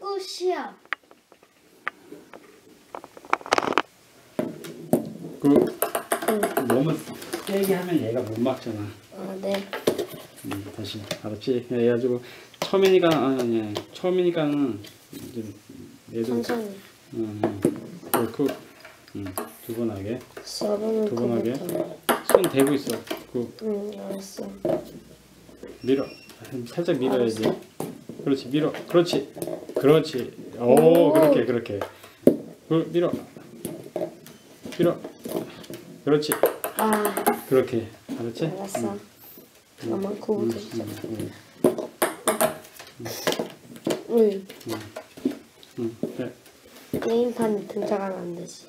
끝이야. 너무 세게 하면 얘가 못 막잖아. 아, 네. 다시 알았지? 그래가지고 처음이니까 처음이니까는 이제 얘도 천천히. 두 번 하게. 서브는 두 번 하게. 그부터. 손 대고 있어. 알았어. 밀어. 살짝 밀어야지. 알았어. 그렇지, 밀어. 그렇지. 오, 그렇게. 밀어. 그렇지. 아, 그렇게. 알았지? 알았어. 그러면 그부터 시작. 그래. 게임판에 등장하면 안 되지.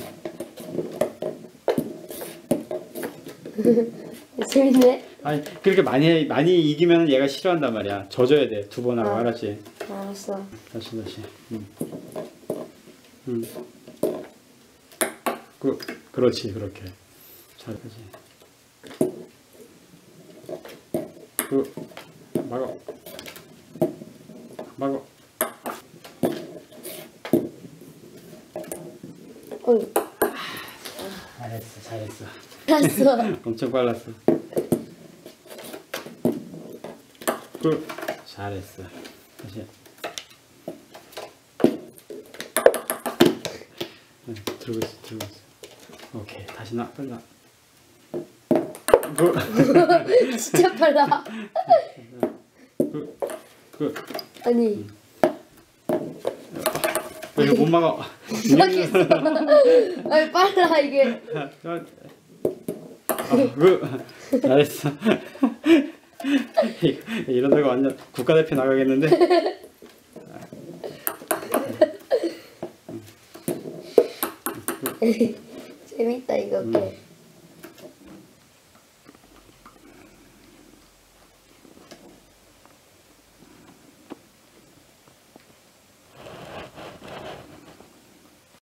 재밌네. 아니 그렇게 많이 이기면 얘가 싫어한단 말이야. 져줘야 돼. 두 번 하고. 알았지? 알았어. 다시. 그렇지, 그렇게. 잘하지. 막어. 어이. 잘했어. 알았어. 엄청 빨랐어. 잘했어. 다시. 들고 있어. 오케이, 다시 빨리 나. 진짜 빨라. 아니. 이거 못 막아. 막겠어. 아니 빨라 이게. 잘했어. 이러다가 완전 국가대표 나가겠는데? 재밌다 이거 게.